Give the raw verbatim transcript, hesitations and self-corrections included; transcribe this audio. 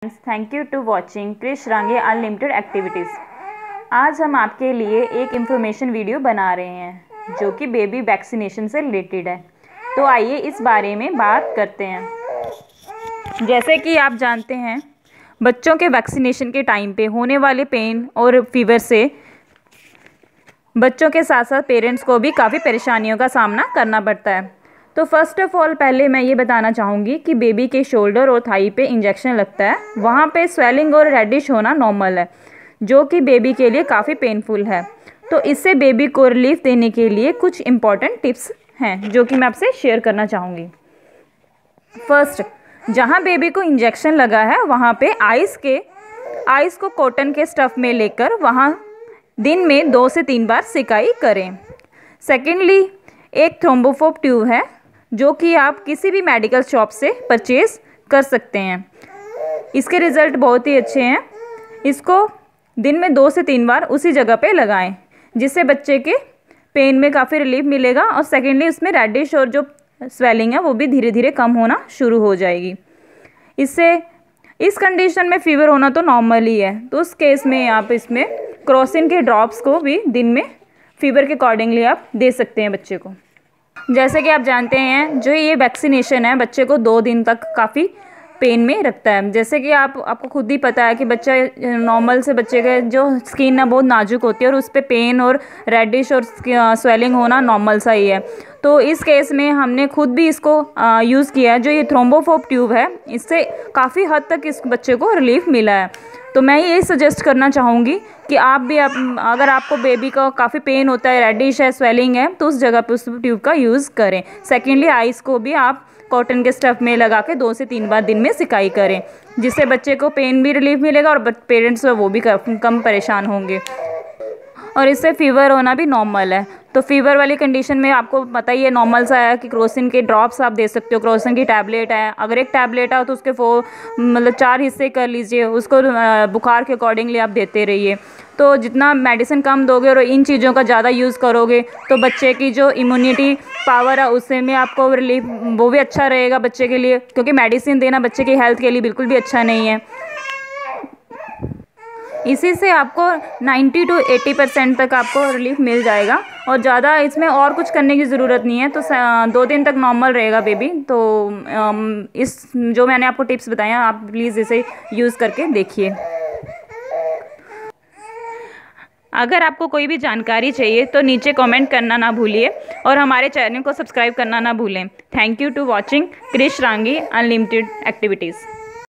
Thank you to watching Krish Range unlimited activities. आज हम आपके लिए एक इन्फॉर्मेशन वीडियो बना रहे हैं जो कि बेबी वैक्सीनेशन से रिलेटेड है। तो आइए इस बारे में बात करते हैं। जैसे कि आप जानते हैं, बच्चों के वैक्सीनेशन के टाइम पे होने वाले पेन और फीवर से बच्चों के साथ साथ पेरेंट्स को भी काफ़ी परेशानियों का सामना करना पड़ता है। तो फर्स्ट ऑफ़ ऑल पहले मैं ये बताना चाहूँगी कि बेबी के शोल्डर और थाई पे इंजेक्शन लगता है, वहाँ पे स्वेलिंग और रेडिश होना नॉर्मल है, जो कि बेबी के लिए काफ़ी पेनफुल है। तो इससे बेबी को रिलीफ देने के लिए कुछ इम्पॉर्टेंट टिप्स हैं जो कि मैं आपसे शेयर करना चाहूँगी। फर्स्ट, जहाँ बेबी को इंजेक्शन लगा है वहाँ पे आइस के आइस को कॉटन के स्टफ़ में लेकर वहाँ दिन में दो से तीन बार सिकाई करें। सेकेंडली, एक थ्रोम्बोफोब ट्यूब है जो कि आप किसी भी मेडिकल शॉप से परचेज़ कर सकते हैं। इसके रिज़ल्ट बहुत ही अच्छे हैं। इसको दिन में दो से तीन बार उसी जगह पे लगाएं, जिससे बच्चे के पेन में काफ़ी रिलीफ मिलेगा और सेकेंडली उसमें रेडिश और जो स्वेलिंग है वो भी धीरे धीरे कम होना शुरू हो जाएगी। इससे इस कंडीशन में फ़ीवर होना तो नॉर्मल ही है, तो उस केस में आप इसमें क्रोसिन के ड्रॉप्स को भी दिन में फ़ीवर के अकॉर्डिंगली आप दे सकते हैं बच्चे को। जैसे कि आप जानते हैं, जो ये वैक्सीनेशन है बच्चे को दो दिन तक काफ़ी पेन में रखता है। जैसे कि आप आपको खुद ही पता है कि बच्चा नॉर्मल से बच्चे का जो स्किन है बहुत नाजुक होती है और उस पर पेन और रेडिश और स्वेलिंग होना नॉर्मल सा ही है। तो इस केस में हमने खुद भी इसको यूज़ किया है। जो ये थ्रोम्बोफोब ट्यूब है, इससे काफ़ी हद तक इस बच्चे को रिलीफ मिला है। तो मैं ये सजेस्ट करना चाहूँगी कि आप भी आप अगर आपको बेबी का काफ़ी पेन होता है, रेडिश है, स्वेलिंग है, तो उस जगह पे उस ट्यूब का यूज़ करें। सेकेंडली, आइस को भी आप कॉटन के स्टफ़ में लगा के दो से तीन बार दिन में सिकाई करें, जिससे बच्चे को पेन भी रिलीफ मिलेगा और पेरेंट्स वो भी कम परेशान होंगे और इससे फ़ीवर होना भी नॉर्मल है। तो फीवर वाली कंडीशन में आपको पता ही है, नॉर्मल सा है कि क्रोसिन के ड्रॉप्स आप दे सकते हो। क्रोसिन की टैबलेट है, अगर एक टैबलेट है तो उसके फो मतलब चार हिस्से कर लीजिए, उसको बुखार के अकॉर्डिंगली आप देते रहिए। तो जितना मेडिसिन कम दोगे और इन चीज़ों का ज़्यादा यूज़ करोगे तो बच्चे की जो इम्यूनिटी पावर है उससे में आपको रिलीफ वो भी अच्छा रहेगा बच्चे के लिए, क्योंकि मेडिसिन देना बच्चे की हेल्थ के लिए बिल्कुल भी अच्छा नहीं है। इसी से आपको नब्बे टू अस्सी परसेंट तक आपको रिलीफ मिल जाएगा और ज़्यादा इसमें और कुछ करने की ज़रूरत नहीं है। तो दो दिन तक नॉर्मल रहेगा बेबी। तो इस जो मैंने आपको टिप्स बताए हैं, आप प्लीज़ इसे यूज़ करके देखिए। अगर आपको कोई भी जानकारी चाहिए तो नीचे कमेंट करना ना भूलिए और हमारे चैनल को सब्सक्राइब करना ना भूलें। Thank you to watching Krish Rangi unlimited activities.